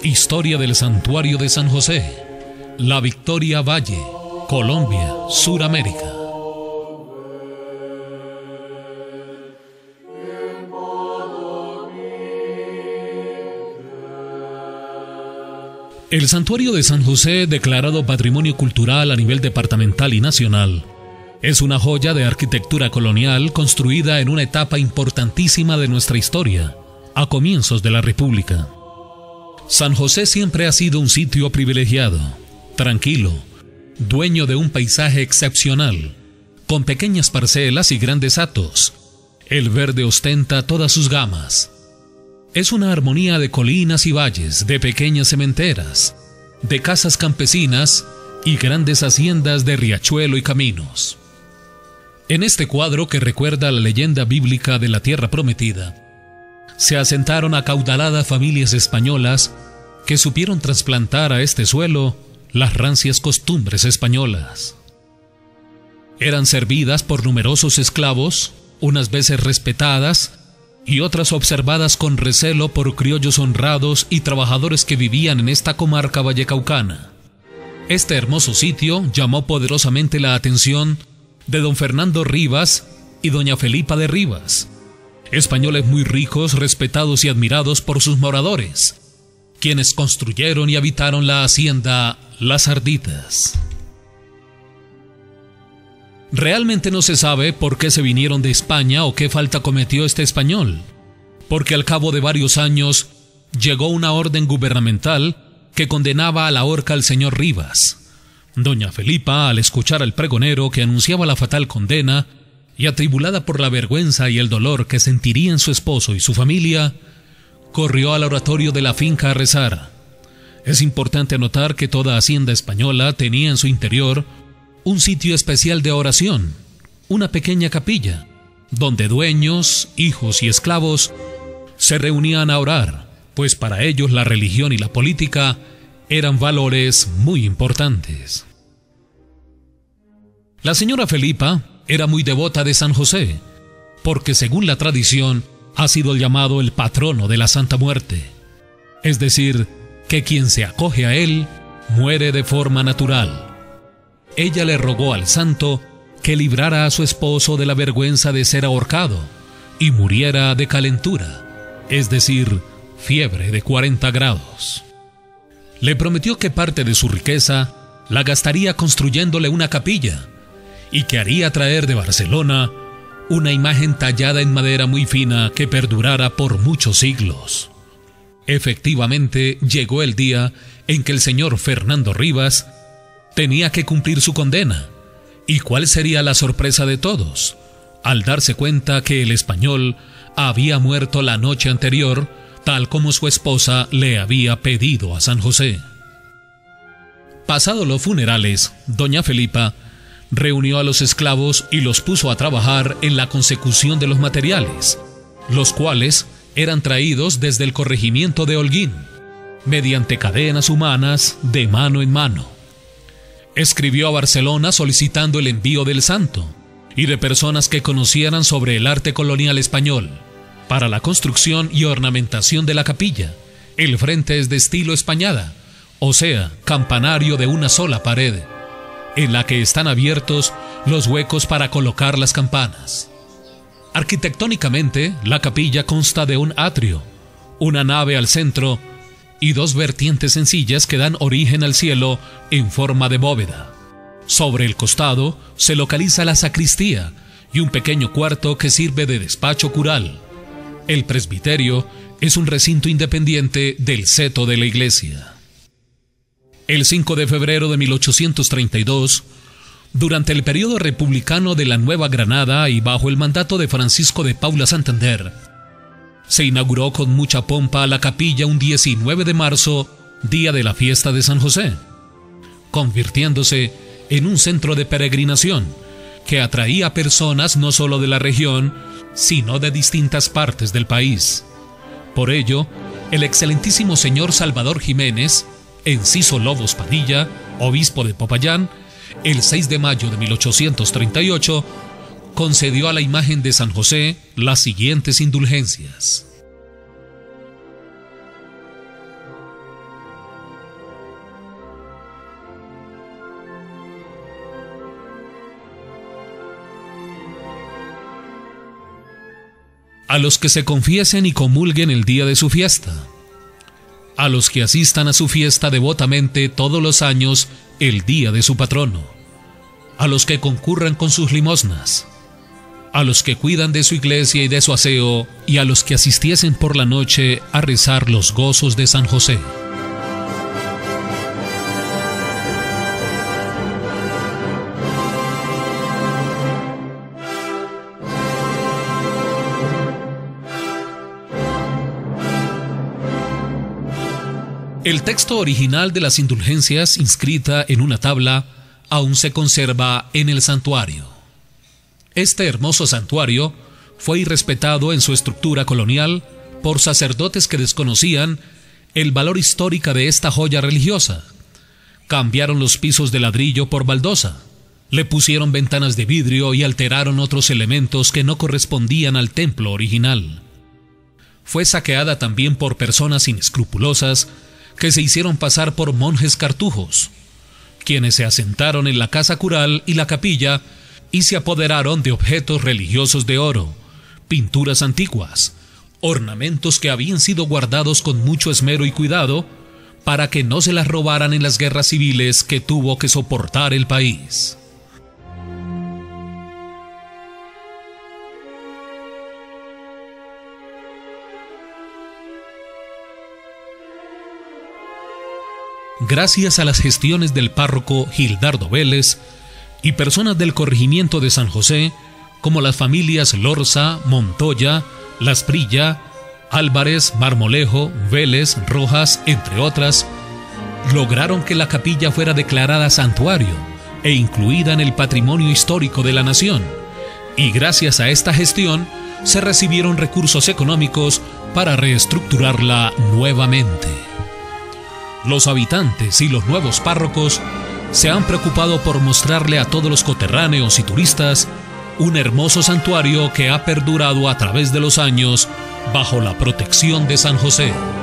Historia del Santuario de San José, La Victoria Valle, Colombia, Suramérica. El Santuario de San José, declarado Patrimonio Cultural a nivel departamental y nacional, es una joya de arquitectura colonial construida en una etapa importantísima de nuestra historia, a comienzos de la República. San José siempre ha sido un sitio privilegiado, tranquilo, dueño de un paisaje excepcional, con pequeñas parcelas y grandes hatos. El verde ostenta todas sus gamas. Es una armonía de colinas y valles, de pequeñas sementeras, de casas campesinas y grandes haciendas de riachuelo y caminos. En este cuadro que recuerda la leyenda bíblica de la Tierra Prometida, se asentaron acaudaladas familias españolas que supieron trasplantar a este suelo las rancias costumbres españolas. Eran servidas por numerosos esclavos, unas veces respetadas y otras observadas con recelo por criollos honrados y trabajadores que vivían en esta comarca vallecaucana. Este hermoso sitio llamó poderosamente la atención de don Fernando Rivas y doña Felipa de Rivas, españoles muy ricos, respetados y admirados por sus moradores, quienes construyeron y habitaron la hacienda Las Arditas. Realmente no se sabe por qué se vinieron de España o qué falta cometió este español, porque al cabo de varios años llegó una orden gubernamental que condenaba a la horca al señor Rivas. Doña Felipa, al escuchar al pregonero que anunciaba la fatal condena, y atribulada por la vergüenza y el dolor que sentirían su esposo y su familia, corrió al oratorio de la finca a rezar. Es importante anotar que toda hacienda española tenía en su interior un sitio especial de oración, una pequeña capilla, donde dueños, hijos y esclavos se reunían a orar, pues para ellos la religión y la política eran valores muy importantes. La señora Felipa era muy devota de San José, porque según la tradición ha sido llamado el patrono de la Santa Muerte, es decir, que quien se acoge a él muere de forma natural. Ella le rogó al santo que librara a su esposo de la vergüenza de ser ahorcado y muriera de calentura, es decir, fiebre de 40 grados. Le prometió que parte de su riqueza la gastaría construyéndole una capilla y que haría traer de Barcelona una imagen tallada en madera muy fina que perdurara por muchos siglos. Efectivamente, llegó el día en que el señor Fernando Rivas tenía que cumplir su condena. ¿Y cuál sería la sorpresa de todos? Al darse cuenta que el español había muerto la noche anterior, tal como su esposa le había pedido a San José. Pasados los funerales, doña Felipa reunió a los esclavos y los puso a trabajar en la consecución de los materiales, los cuales eran traídos desde el corregimiento de Holguín, mediante cadenas humanas de mano en mano. Escribió a Barcelona solicitando el envío del santo y de personas que conocieran sobre el arte colonial español para la construcción y ornamentación de la capilla. El frente es de estilo españada, o sea, campanario de una sola pared, en la que están abiertos los huecos para colocar las campanas. Arquitectónicamente, la capilla consta de un atrio, una nave al centro y dos vertientes sencillas que dan origen al cielo en forma de bóveda. Sobre el costado se localiza la sacristía y un pequeño cuarto que sirve de despacho cural. El presbiterio es un recinto independiente del seto de la iglesia. El 5 de febrero de 1832, durante el periodo republicano de la Nueva Granada y bajo el mandato de Francisco de Paula Santander, se inauguró con mucha pompa la capilla un 19 de marzo, día de la fiesta de San José, convirtiéndose en un centro de peregrinación que atraía a personas no solo de la región, sino de distintas partes del país. Por ello, el excelentísimo señor Salvador Jiménez, Enciso Lobos Padilla, obispo de Popayán, el 6 de mayo de 1838, concedió a la imagen de San José las siguientes indulgencias. a los que se confiesen y comulguen el día de su fiesta, a los que asistan a su fiesta devotamente todos los años el día de su patrono, a los que concurran con sus limosnas, a los que cuidan de su iglesia y de su aseo, y a los que asistiesen por la noche a rezar los gozos de San José. El texto original de las indulgencias, inscrita en una tabla, aún se conserva en el santuario. Este hermoso santuario fue irrespetado en su estructura colonial por sacerdotes que desconocían el valor histórico de esta joya religiosa. Cambiaron los pisos de ladrillo por baldosa, le pusieron ventanas de vidrio y alteraron otros elementos que no correspondían al templo original. Fue saqueada también por personas inescrupulosas que se hicieron pasar por monjes cartujos, quienes se asentaron en la casa cural y la capilla y se apoderaron de objetos religiosos de oro, pinturas antiguas, ornamentos que habían sido guardados con mucho esmero y cuidado para que no se las robaran en las guerras civiles que tuvo que soportar el país. Gracias a las gestiones del párroco Gildardo Vélez y personas del corregimiento de San José, como las familias Lorza, Montoya, Las Prilla, Álvarez, Marmolejo, Vélez, Rojas, entre otras, lograron que la capilla fuera declarada santuario e incluida en el patrimonio histórico de la nación, y gracias a esta gestión se recibieron recursos económicos para reestructurarla nuevamente. Los habitantes y los nuevos párrocos se han preocupado por mostrarle a todos los coterráneos y turistas un hermoso santuario que ha perdurado a través de los años bajo la protección de San José.